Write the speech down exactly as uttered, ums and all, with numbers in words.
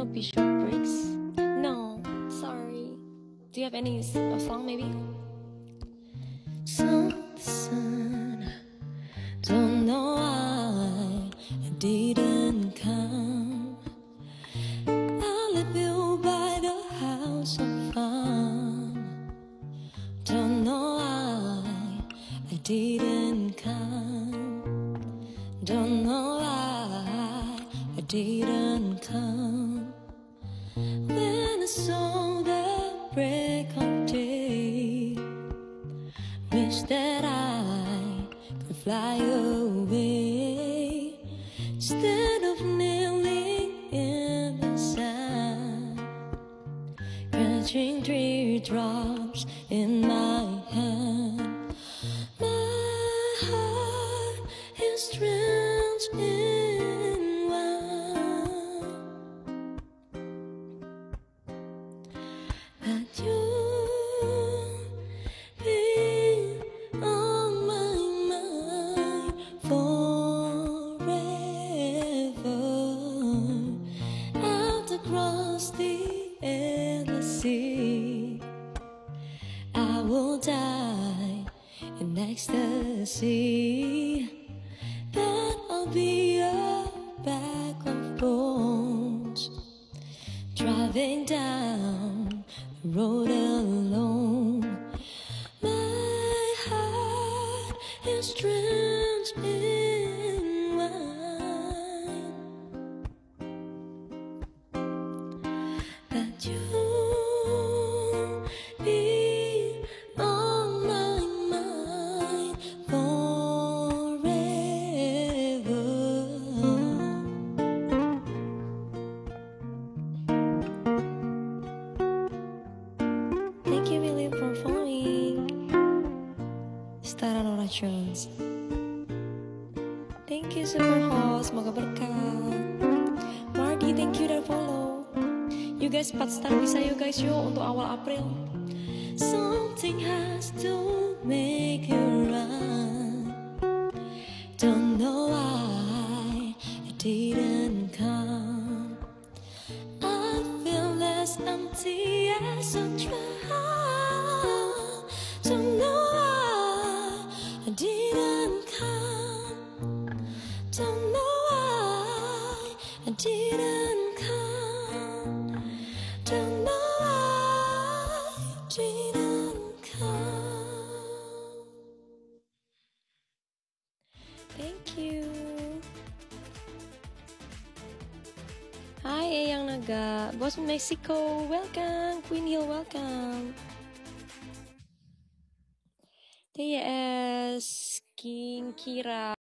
Coffee shop breaks? No, sorry. Do you have any s- a song maybe? Something, don't know why I didn't come. I left you by the house of fun. Don't know why I didn't come. Don't know why I didn't come. When I saw the break of day, wish that I could fly away instead of kneeling in the sand, catching teardrops in my hand. My heart is drenched in wine, but you've been on my mind forever. Out across the endless sea, I will die in ecstasy, but I'll be a bag of bones, driving down the road alone. My heart is drenched in wine, but you'll be on my mind forever. Thank you, William, for following. Setara Nora Jones. Thank you, super host. Semoga berkah. Mardi, thank you udah follow. You guys empat star bisa yuk guys yuk untuk awal April. Something has to make you run. Don't know why I didn't come. I feel as empty as a drum. Don't know why I didn't come. Don't know why I didn't come. Don't know why I didn't come. Thank you. Hi Eyang Naga, Bos Mexico, welcome. Queen Hill, welcome. T S King Kira.